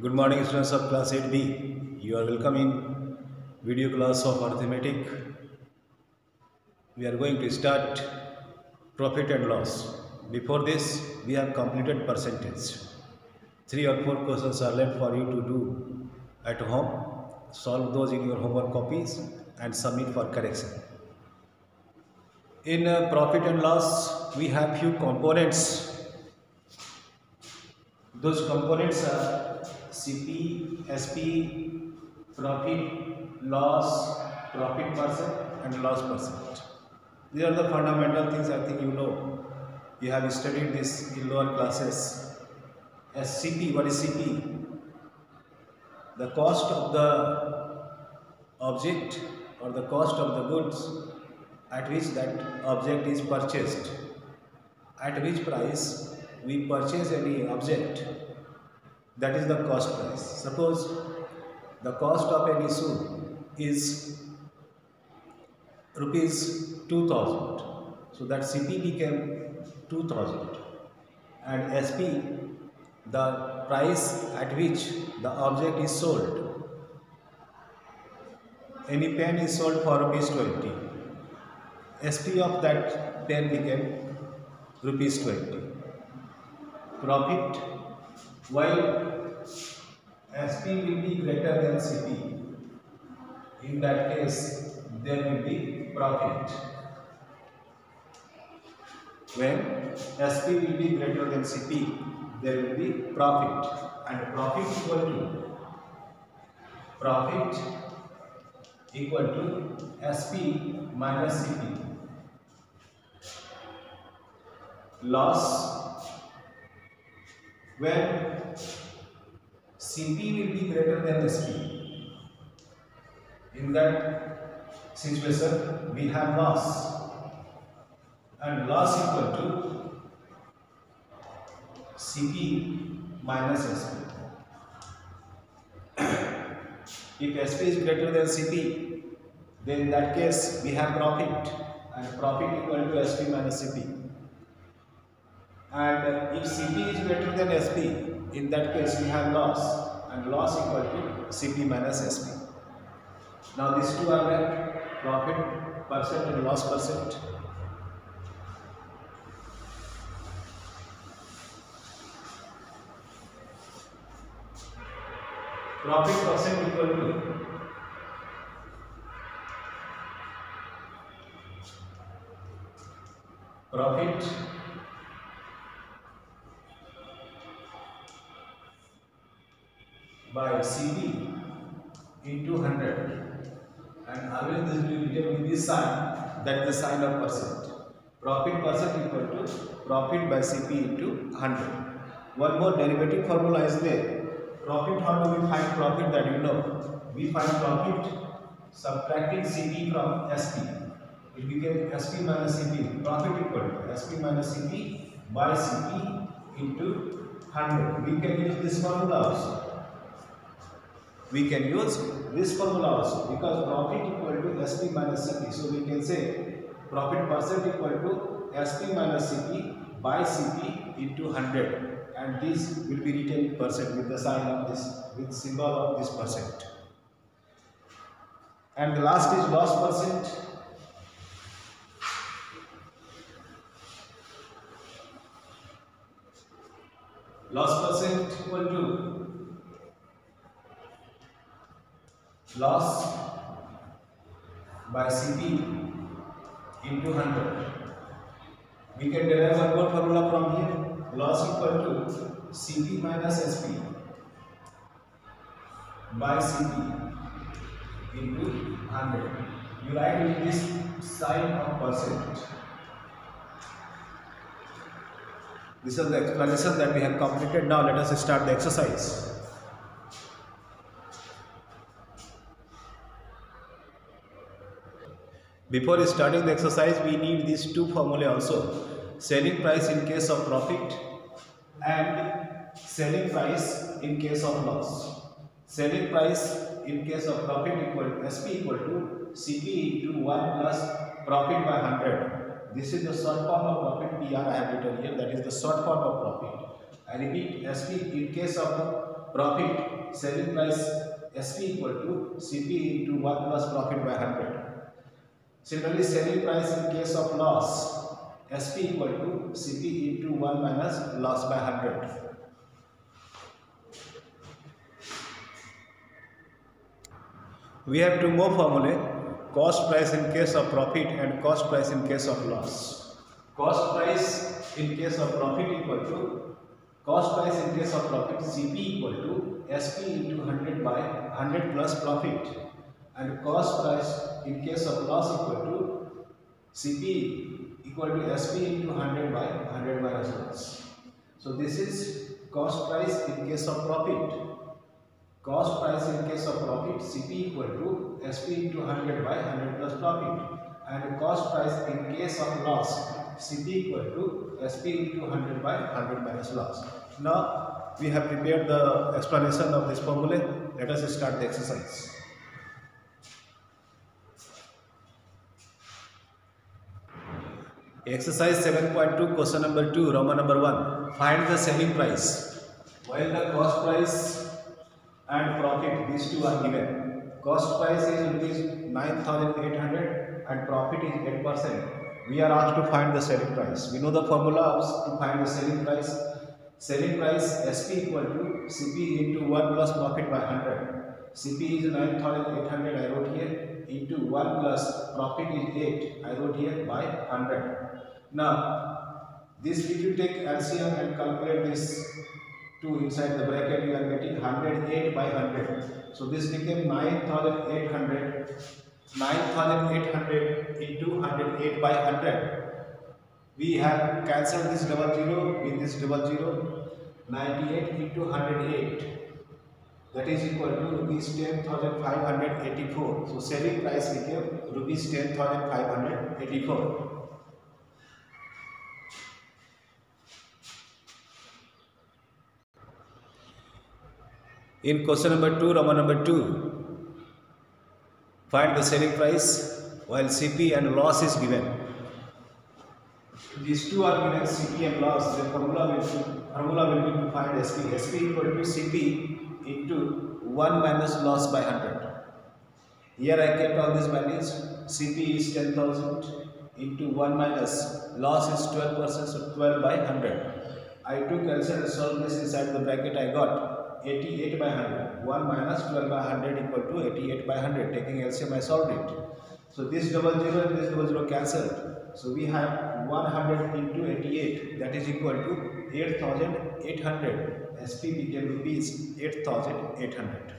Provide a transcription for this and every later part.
Good morning, students of class 8B. You are welcome in video class of arithmetic. We are going to start profit and loss. Before this, we have completed percentage. 3 or 4 questions are left for you to do at home. Solve those in your homework copies and submit for correction. In profit and loss, we have few components. Those components are CP, SP, profit, loss, profit percent and loss percent. These are the fundamental things I think you know. You have studied this in lower classes. As CP, what is CP? The cost of the object or the cost of the goods at which that object is purchased. At which price we purchase any object, that is the cost price. Suppose the cost of any shoe is rupees 2000, so that CP became 2000, and SP, the price at which the object is sold. Any pen is sold for rupees 20. SP of that pen became rupees 20. Profit, while SP will be greater than CP, in that case there will be profit. When SP will be greater than CP, there will be profit, and profit equal to SP minus CP. Loss, when CP will be greater than SP. In that situation, we have loss, and loss equal to CP minus SP. If SP is greater than CP, then in that case we have profit, and profit equal to SP minus CP. And if CP is greater than SP, in that case we have loss, and loss equal to CP minus SP. Now these two are left, profit percent and loss percent. Profit percent equal to profit by CP into 100, and always this will be written with this sign, that is the sign of percent. Profit percent equal to profit by CP into 100. One more derivative formula is there. Profit, how do we find profit? That you know. We find profit subtracting CP from SP. It became SP minus CP. Profit equal to SP minus CP by CP into 100. We can use this formula also. Because profit equal to SP minus CP. So we can say profit percent equal to SP minus CP by CP into 100. And this will be written in percent with the sign of this, with symbol of this percent. And the last is loss percent. Loss percent equal to loss by CP into 100. We can derive one more formula from here. Loss equal to CP minus SP by CP into 100. You write with this sign of percent. This is the explanation that we have completed. Now let us start the exercise. Before starting the exercise, we need these two formulae also. Selling price in case of profit and selling price in case of loss. Selling price in case of profit equal to SP equal to CP into 1 plus profit by 100. This is the short form of profit PR I have written here, that is the short form of profit. I repeat, SP in case of the profit, selling price SP equal to CP into 1 plus profit by 100. Similarly, selling price in case of loss, SP equal to CP into 1 minus loss by 100. We have two more formulae, cost price in case of profit and cost price in case of loss. Cost price in case of profit equal to cost price in case of profit CP equal to SP into 100 by 100 plus profit, and cost price in case of loss equal to CP equal to SP into 100 by 100 minus loss. So this is cost price in case of profit. Cost price in case of profit CP equal to SP into 100 by 100 plus profit, and cost price in case of loss CP equal to SP into 100 by 100 minus loss. Now we have prepared the explanation of this formula. Let us start the exercise. Exercise 7.2, question number 2, Roman number 1. Find the selling price. While the cost price and profit, these two are given. Cost price is rupees 9,800 and profit is 8%. We are asked to find the selling price. We know the formula to find the selling price. Selling price SP equal to CP into 1 plus profit by 100. CP is 9,800, I wrote here, into 1 plus profit is 8, I wrote here, by 100. Now, this if you take LCM and calculate this 2 inside the bracket, you are getting 108 by 100. So this became 9,800. 9,800 into 108 by 100. We have cancelled this double zero with this double zero. 98 into 108. That is equal to rupees 10,584. So selling price became rupees 10,584. In question number 2, Roman number 2, find the selling price while CP and loss is given. These two are given, CP and loss. The formula will be to find SP. SP equal to CP into 1 minus loss by 100. Here I kept all these values. CP is 10,000 into 1 minus loss is 12%, so 12 by 100. I took LCM and solved this inside the bracket. I got 88 by 100. 1 minus 12 by 100 equal to 88 by 100. Taking LCM, I solved it. So this double zero and this double zero cancelled. So we have 100 into 88, that is equal to 8,800. SP became rupees 8,800.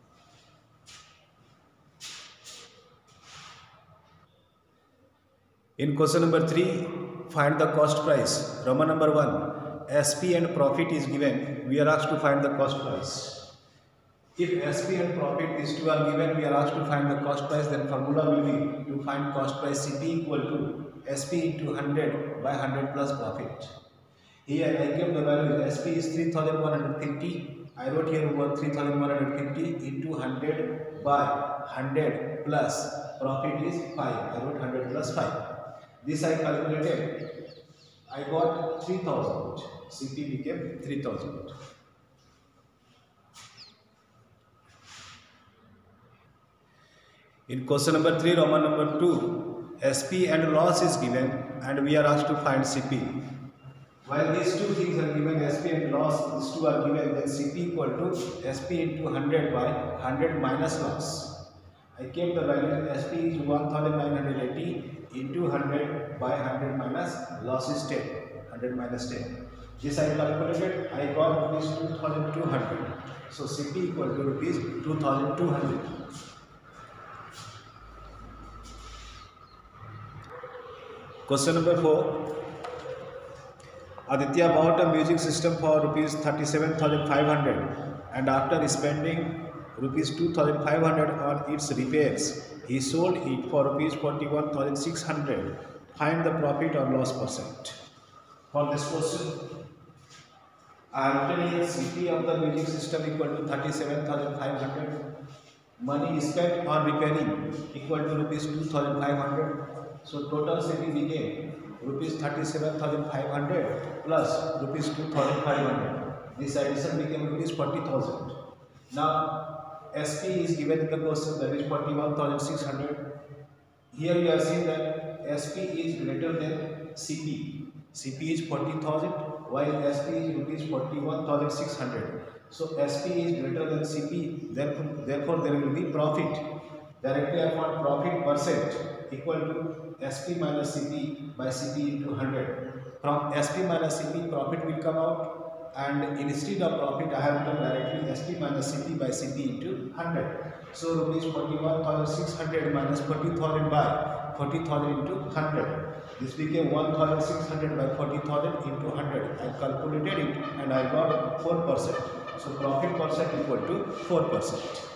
In question number 3, find the cost price. Roman number 1, SP and profit is given. We are asked to find the cost price. If SP and profit, these two are given, we are asked to find the cost price, then formula will be to find cost price CP equal to SP into 100 by 100 plus profit. Here I gave the value, SP is 3,150. I wrote here 3,150 into 100 by 100 plus profit is 5. I wrote 100 plus 5. This I calculated. I got 3,000. CP became 3,000. In question number 3, Roman number 2, SP and loss is given and we are asked to find CP. While these two things are given, SP and loss, these two are given, then CP equal to SP into 100 by 100 minus loss. I kept the value, SP is 1,980 into 100 by 100 minus loss is 10. 100 minus 10. This I calculated, I got rupees 2,200. So CP equal to rupees 2,200. Question number 4. Aditya bought a music system for rupees 37,500 and after spending rupees 2,500 on its repairs, he sold it for rupees 41,600. Find the profit or loss percent. For this question, I have written here CP of the music system equal to 37,500. Money spent on repairing equal to rupees 2,500. So total CP became rupees 37,500 plus rupees 2,500. This addition became rupees 40,000. Now SP is given in the question, that is 41,600. Here you are seeing that SP is greater than CP. CP is 40,000 while SP is rupees 41,600. So SP is greater than CP, therefore there will be profit. Directly I found profit percent equal to SP minus CP by CP into 100. From SP minus CP profit will come out, and instead of profit I have done directly SP minus CP by CP into 100. So rupees 41,600 minus 40,000 by 40,000 into 100. This became 1,600 by 40,000 into 100. I calculated it and I got 4%. So profit percent equal to 4%.